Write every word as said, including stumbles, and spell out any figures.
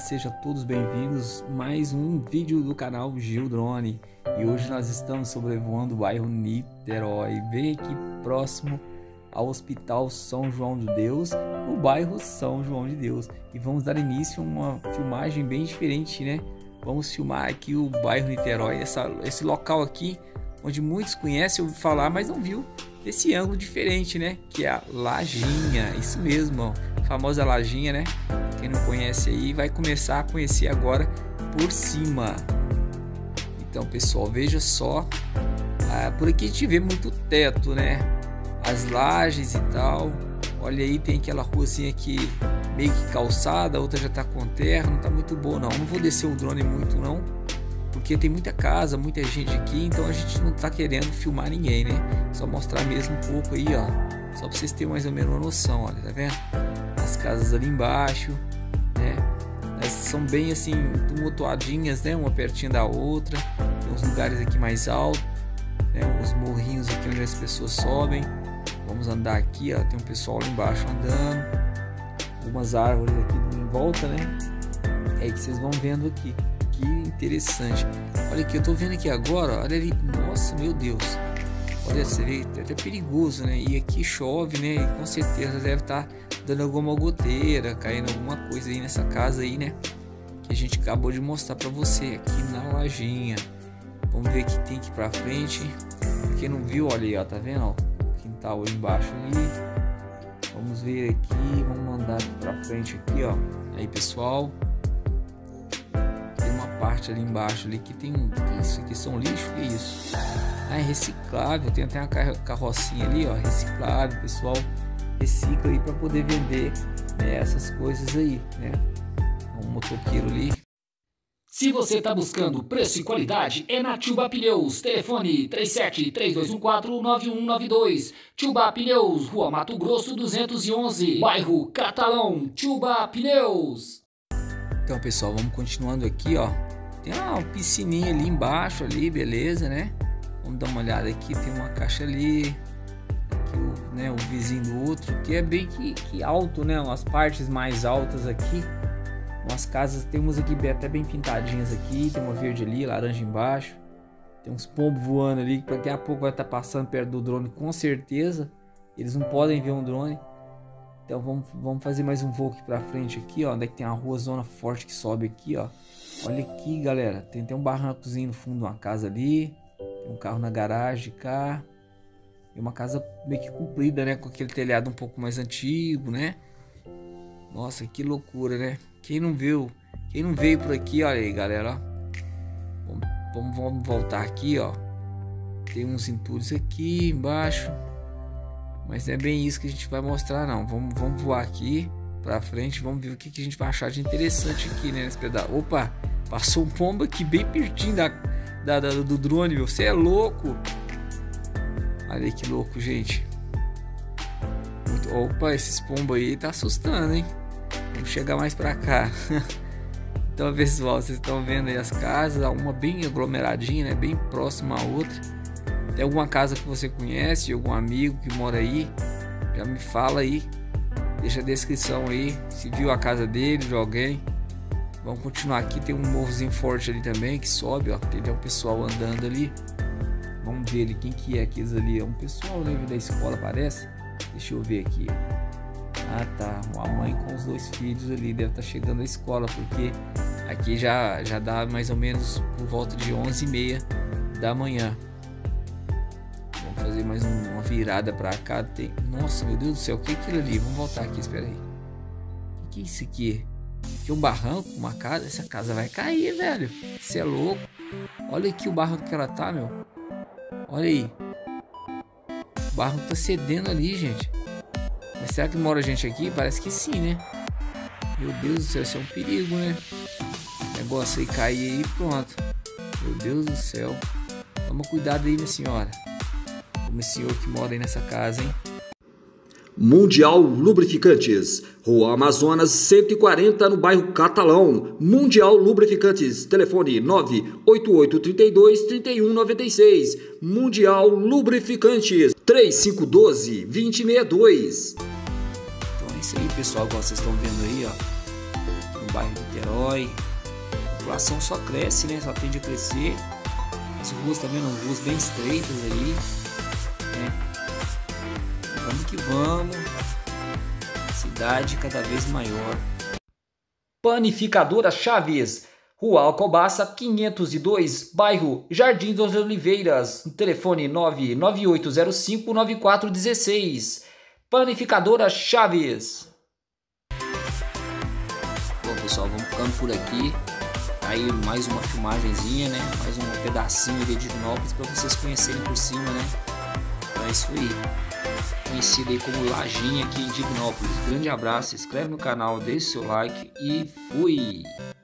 sejam todos bem-vindos a mais um vídeo do canal Gil Drone. E hoje nós estamos sobrevoando o bairro Niterói, bem aqui próximo ao Hospital São João de Deus, no bairro São João de Deus. E vamos dar início a uma filmagem bem diferente, né? Vamos filmar aqui o bairro Niterói, essa, esse local aqui, onde muitos conhecem, ouviram falar, mas não viu esse ângulo diferente, né? Que é a Lajinha, isso mesmo, ó, a famosa Lajinha, né? Quem não conhece aí vai começar a conhecer agora por cima. Então, pessoal, veja só, ah, por aqui a gente vê muito teto, né? As lajes e tal. Olha aí, tem aquela ruazinha aqui meio que calçada, a outra já tá com terra, não tá muito boa não. Não vou descer o drone muito não, porque tem muita casa, muita gente aqui, então a gente não tá querendo filmar ninguém, né? Só mostrar mesmo um pouco aí, ó, só pra vocês terem mais ou menos uma noção, olha, tá vendo? As casas ali embaixo, né? Elas são bem assim, tumultuadinhas, né? Uma pertinho da outra. Tem uns lugares aqui mais altos, né? Uns morrinhos aqui onde as pessoas sobem. Vamos andar aqui, ó, tem um pessoal lá embaixo andando. Algumas árvores aqui em volta, né? É que vocês vão vendo aqui. Que interessante. Olha aqui, eu tô vendo aqui agora, olha ali. Nossa, meu Deus. Olha, você vê, é até perigoso, né? E aqui chove, né? E com certeza deve estar dando alguma goteira, caindo alguma coisa aí nessa casa aí, né? Que a gente acabou de mostrar pra você aqui na Lajinha. Vamos ver o que tem aqui pra frente. Quem não viu, olha aí, ó, tá vendo? Ó, o quintal aí embaixo ali. Vamos ver aqui, vamos mandar aqui pra frente aqui, ó. Aí, pessoal. Tem uma parte ali embaixo ali que tem, que isso aqui são lixo, que isso? Ah, é reciclável, tem até uma carrocinha ali, ó, reciclável, pessoal recicla aí para poder vender, né, essas coisas aí, né? Um motoqueiro ali. Se você está buscando preço e qualidade, é na Tchuba Pneus. Telefone três sete três dois um quatro nove um nove dois. Tchuba Pneus, Rua Mato Grosso duzentos e onze, bairro Catalão. Tchuba Pneus. Então, pessoal, vamos continuando aqui, ó. Tem uma piscininha ali embaixo, ali, beleza, né? Vamos dar uma olhada aqui, tem uma caixa ali. Aqui o, né, o vizinho do outro, que é bem que, que alto, né? Umas partes mais altas aqui. Umas casas, temos aqui até bem pintadinhas aqui. Tem uma verde ali, laranja embaixo. Tem uns pombos voando ali, que daqui a pouco vai estar passando perto do drone, com certeza. Eles não podem ver um drone. Então vamos, vamos fazer mais um voo aqui pra frente aqui, ó. Onde é que tem uma rua zona forte que sobe aqui, ó. Olha aqui, galera. Tem até um barrancozinho no fundo de uma casa ali. Tem um carro na garagem cá. E uma casa meio que comprida, né? Com aquele telhado um pouco mais antigo, né? Nossa, que loucura, né? Quem não viu, quem não veio por aqui, olha aí, galera, ó. Vamos, vamos, vamos voltar aqui, ó. Tem uns entulhos aqui embaixo. Mas não é bem isso que a gente vai mostrar, não. Vamos, vamos voar aqui pra frente. Vamos ver o que, que a gente vai achar de interessante aqui, né? Nesse pedaço. Opa, passou um pombo aqui bem pertinho da, da, da, do drone, meu. Você é louco. Olha aí que louco, gente. Muito... Opa, esses pombos aí tá assustando, hein? Vamos chegar mais pra cá. Então, pessoal, vocês estão vendo aí as casas. Uma bem aglomeradinha, né? Bem próxima à outra. Tem alguma casa que você conhece, algum amigo que mora aí, já me fala aí, deixa a descrição aí, se viu a casa dele, de alguém. Vamos continuar aqui, tem um morrozinho forte ali também, que sobe, ó, tem um pessoal andando ali. Vamos ver ali quem que é aqueles ali, é um pessoal, né, da escola parece. Deixa eu ver aqui. Ah tá, uma mãe com os dois filhos ali, deve estar chegando à escola, porque aqui já, já dá mais ou menos por volta de onze e meia da manhã. Fazer mais um, uma virada pra cá. Tem... Nossa, meu Deus do céu, o que é aquilo ali? Vamos voltar aqui, espera aí. O que é isso aqui? Aqui é um barranco, uma casa. Essa casa vai cair, velho. Você é louco. Olha aqui o barranco que ela tá, meu. Olha aí. O barranco tá cedendo ali, gente. Mas será que mora gente aqui? Parece que sim, né? Meu Deus do céu, isso é um perigo, né? O negócio aí cair aí, pronto. Meu Deus do céu. Toma cuidado aí, minha senhora. Como esse senhor que mora aí nessa casa, hein? Mundial Lubrificantes, Rua Amazonas cento e quarenta, no bairro Catalão. Mundial Lubrificantes, telefone nove oito oito três dois, três um nove seis. Mundial Lubrificantes, três cinco um dois, dois zero seis dois. Então é isso aí, pessoal, igual vocês estão vendo aí, ó. no bairro de Niterói. A população só cresce, né? Só tende a crescer. As ruas também são ruas bem estreitas aí, né? Vamos que vamos. Cidade cada vez maior. Panificadora Chaves, Rua Alcobaça quinhentos e dois, bairro Jardim das Oliveiras, telefone nove nove oito zero cinco nove quatro um seis. Panificadora Chaves. Bom, pessoal, vamos ficando por aqui. Aí mais uma filmagenzinha, né? Mais um pedacinho de Divinópolis para vocês conhecerem por cima, né? Então é isso aí. Conhecido aí como Lajinha aqui em Divinópolis. Grande abraço, se inscreve no canal, deixe seu like e fui!